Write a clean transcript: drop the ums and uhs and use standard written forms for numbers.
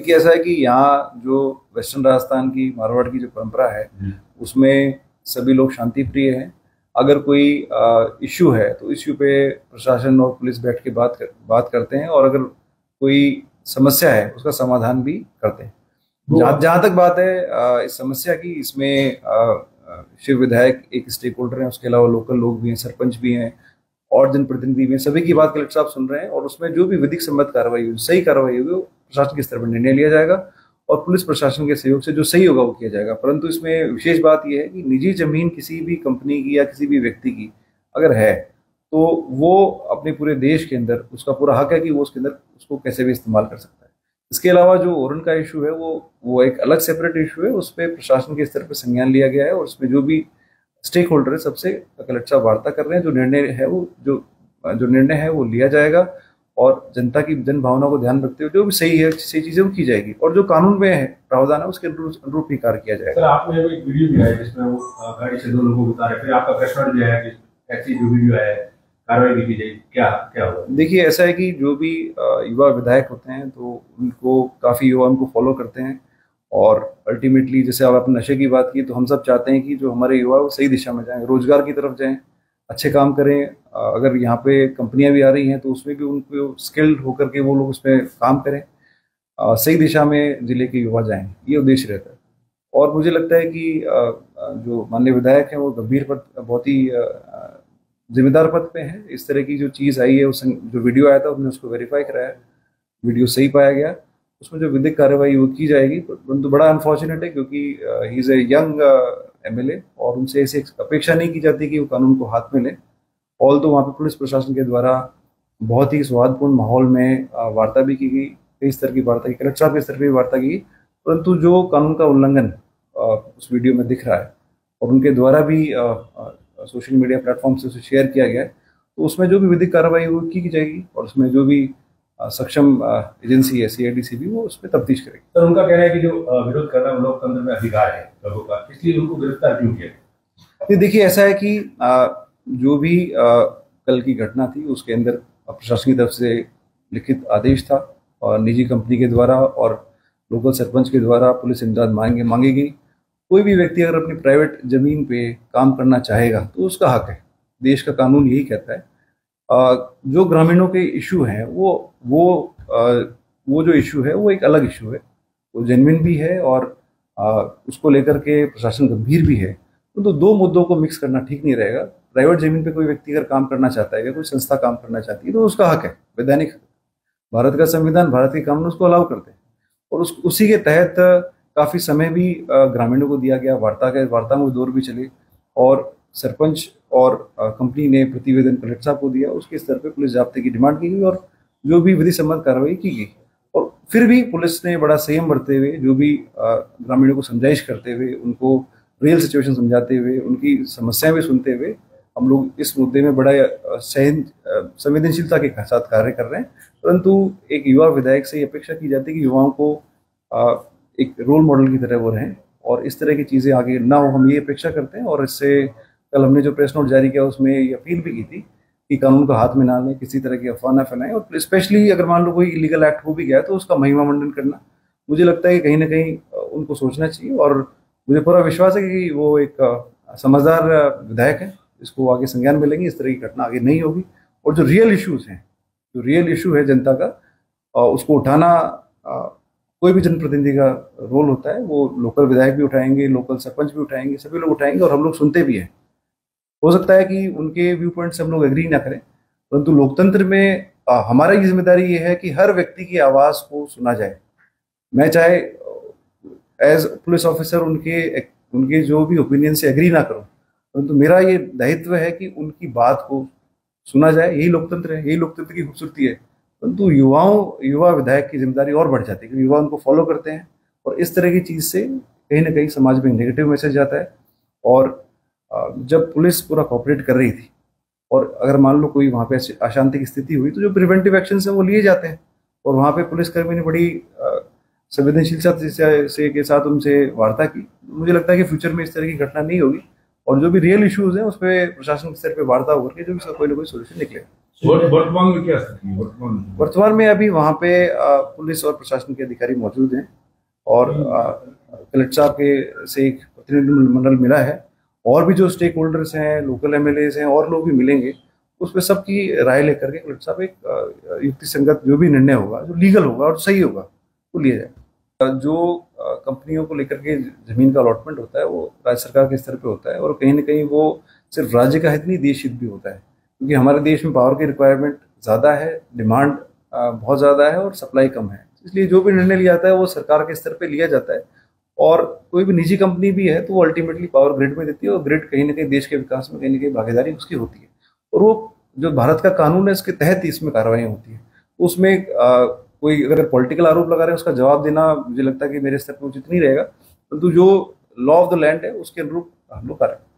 देखिए ऐसा है कि यहाँ जो वेस्टर्न राजस्थान की मारवाड़ की जो परंपरा है उसमें सभी लोग शांति प्रिय हैं। अगर कोई इश्यू है तो इश्यू पे प्रशासन और पुलिस बैठ के बात करते हैं, और अगर कोई समस्या है उसका समाधान भी करते हैं। जहाँ तक बात है इस समस्या की, इसमें शिव विधायक एक स्टेक होल्डर हैं, उसके अलावा लोकल लोग भी हैं, सरपंच भी हैं और जनप्रतिनिधि भी हैं। सभी की बात कलेक्टर साहब सुन रहे हैं, और उसमें जो भी विधिक सम्मत कार्रवाई होगी, सही कार्रवाई होगी, वो प्रशासन के स्तर पर निर्णय लिया जाएगा और पुलिस प्रशासन के सहयोग से जो सही होगा वो किया जाएगा। परंतु इसमें विशेष बात यह है कि निजी जमीन किसी भी कंपनी की या किसी भी व्यक्ति की अगर है तो वो अपने पूरे देश के अंदर उसका पूरा हक है कि वो उसके अंदर उसको कैसे भी इस्तेमाल कर सकता है। इसके अलावा जो ओरन का इशू है वो एक अलग सेपरेट इशू है, उस पर प्रशासन के स्तर पर संज्ञान लिया गया है और उसमें जो भी स्टेक होल्डर है सबसे कलेक्टर साहब वार्ता कर रहे हैं। जो निर्णय है जो निर्णय है वो लिया जाएगा और जनता की जन भावना को ध्यान रखते हुए जो भी सही है सही चीजें वो की जाएगी, और जो कानून में है प्रावधान है उसके अनुरूप ही कार्य किया जाएगा। सर, आपने एक वीडियो दिया है जिसमें वो गाड़ी से 2 लोगों को उतारे, फिर आपका प्रश्न जो है कि ऐसी जो वीडियो है कार्रवाई की जाएगी, क्या होगा? देखिए ऐसा है कि जो भी युवा विधायक होते हैं तो उनको काफी युवा उनको फॉलो करते हैं, और अल्टीमेटली जैसे आप अपने नशे की बात की तो हम सब चाहते हैं कि जो हमारे युवा वो सही दिशा में जाएं, रोजगार की तरफ जाएं, अच्छे काम करें। अगर यहाँ पे कंपनियां भी आ रही हैं तो उसमें भी उनको स्किल्ड होकर के वो लोग उसमें काम करें, सही दिशा में जिले के युवा जाएं, ये उद्देश्य रहता है। और मुझे लगता है कि जो माननीय विधायक हैं वो गंभीर पर बहुत ही जिम्मेदार पद पे हैं। इस तरह की जो चीज़ आई है, उस जो वीडियो आया था हमने उसको वेरीफाई कराया, वीडियो सही पाया गया, उसमें जो विधिक कार्रवाई वो की जाएगी। परंतु बड़ा अनफॉर्चुनेट है क्योंकि he is a young MLA और उनसे ऐसी अपेक्षा नहीं की जाती कि वो कानून को हाथ में ले। ऑल तो वहाँ पे पुलिस प्रशासन के द्वारा बहुत ही सौहार्दपूर्ण माहौल में वार्ता भी की गई, कई स्तर की वार्ता की, कलेक्टर साहब के स्तर पर भी वार्ता की, परंतु जो कानून का उल्लंघन उस वीडियो में दिख रहा है और उनके द्वारा भी सोशल मीडिया प्लेटफॉर्म से उसे शेयर किया गया है, तो उसमें जो भी विधिक कार्रवाई वो की जाएगी और उसमें जो भी सक्षम एजेंसी है CIDC भी वो उस पर तफ्तीश करेगी। सर, उनका कहना है कि जो विरोध करना लोकतंत्र में अधिकार है लोगों का, इसलिए उनको गिरफ्तार क्यों किया? देखिए ऐसा है कि जो भी कल की घटना थी उसके अंदर प्रशासन की तरफ से लिखित आदेश था और निजी कंपनी के द्वारा और लोकल सरपंच के द्वारा पुलिस इमदाद मांगी गई। कोई भी व्यक्ति अगर अपनी प्राइवेट जमीन पे काम करना चाहेगा तो उसका हक है, देश का कानून यही कहता है। जो ग्रामीणों के इशू हैं वो जो इशू है वो एक अलग इशू है, वो जेन्युइन भी है और उसको लेकर के प्रशासन गंभीर भी है। तो दो मुद्दों को मिक्स करना ठीक नहीं रहेगा। प्राइवेट जमीन पे कोई व्यक्ति अगर काम करना चाहता है या कोई संस्था काम करना चाहती है तो उसका हक है, वैधानिक हक। भारत का संविधान, भारत के कानून उसको अलाउ करते हैं और उसी के तहत काफ़ी समय भी ग्रामीणों को दिया गया, वार्ता में दौर भी चले और सरपंच और कंपनी ने प्रतिवेदन कलेक्टर साहब को दिया। उसके स्तर पे पुलिस जाब्ते की डिमांड की गई और जो भी विधि सम्मत कार्रवाई की गई, और फिर भी पुलिस ने बड़ा संयम बरतते हुए जो भी ग्रामीणों को समझाइश करते हुए, उनको रियल सिचुएशन समझाते हुए, उनकी समस्याएं भी सुनते हुए हम लोग इस मुद्दे में बड़ा संवेदनशीलता के साथ कार्य कर रहे हैं। परंतु एक युवा विधायक से ये अपेक्षा की जाती है कि युवाओं को एक रोल मॉडल की तरह वो रहें और इस तरह की चीज़ें आगे ना हो, हम ये अपेक्षा करते हैं। और इससे कल हमने जो प्रेस नोट जारी किया उसमें ये अपील भी की थी कि कानून का हाथ में ना लें, किसी तरह की अफवाह ना फैलाएं, और स्पेशली अगर मान लो कोई इलीगल एक्ट हो भी गया तो उसका महिमा मंडन करना, मुझे लगता है कि कहीं ना कहीं उनको सोचना चाहिए। और मुझे पूरा विश्वास है कि वो एक समझदार विधायक है, इसको आगे संज्ञान मिलेंगे, इस तरह की घटना आगे नहीं होगी। और जो रियल इश्यूज हैं, जो रियल इशू है जनता का, उसको उठाना कोई भी जनप्रतिनिधि का रोल होता है। वो लोकल विधायक भी उठाएंगे, लोकल सरपंच भी उठाएंगे, सभी लोग उठाएंगे और हम लोग सुनते भी हैं। हो सकता है कि उनके व्यू पॉइंट से हम लोग एग्री ना करें, परंतु लोकतंत्र में हमारा ये जिम्मेदारी ये है कि हर व्यक्ति की आवाज़ को सुना जाए। मैं चाहे एज पुलिस ऑफिसर उनके जो भी ओपिनियन से एग्री ना करूं, परंतु मेरा ये दायित्व है कि उनकी बात को सुना जाए। यही लोकतंत्र है, यही लोकतंत्र की खूबसूरती है। परंतु युवा विधायक की जिम्मेदारी और बढ़ जाती है क्योंकि युवा उनको फॉलो करते हैं और इस तरह की चीज़ से कहीं ना कहीं समाज में नेगेटिव मैसेज जाता है। और जब पुलिस पूरा कॉपरेट कर रही थी और अगर मान लो कोई वहाँ पे अशांति की स्थिति हुई तो जो प्रिवेंटिव एक्शन है वो लिए जाते हैं, और वहाँ पे पुलिसकर्मी ने बड़ी संवेदनशीलता से के साथ उनसे वार्ता की। मुझे लगता है कि फ्यूचर में इस तरह की घटना नहीं होगी और जो भी रियल इश्यूज हैं उस पर प्रशासन के स्तर पर वार्ता होकर के जो भी कोई ना कोई सोल्यूशन निकलेगा। वर्तमान में क्या स्थिति है वर्तमान में अभी वहाँ पे पुलिस और प्रशासन के अधिकारी मौजूद हैं और कलेक्टर साहब के से एक प्रतिनिधिमंडल मिला है, और भी जो स्टेक होल्डर्स हैं, लोकल एमएलएज हैं और लोग भी मिलेंगे। उसमें सबकी राय लेकर के कलेक्टर साहब एक युक्ति संगत जो भी निर्णय होगा, जो लीगल होगा और सही होगा, वो लिया जाए। जो कंपनियों को लेकर के जमीन का अलॉटमेंट होता है वो राज्य सरकार के स्तर पे होता है, और कहीं ना कहीं वो सिर्फ राज्य का हित नहीं, देश हित भी होता है, क्योंकि हमारे देश में पावर की रिक्वायरमेंट ज़्यादा है, डिमांड बहुत ज़्यादा है और सप्लाई कम है। इसलिए जो भी निर्णय लिया जाता है वो सरकार के स्तर पे लिया जाता है, और कोई भी निजी कंपनी भी है तो वो अल्टीमेटली पावर ग्रिड में देती है, और ग्रिड कहीं ना कहीं देश के विकास में कहीं ना कहीं भागीदारी उसकी होती है, और वो जो भारत का कानून है उसके तहत ही इसमें कार्रवाई होती है। उसमें कोई अगर पॉलिटिकल आरोप लगा रहे हैं उसका जवाब देना मुझे लगता है कि मेरे स्तर पर उचित नहीं रहेगा, परंतु जो लॉ ऑफ द लैंड है उसके अनुरूप हम लोग कार्य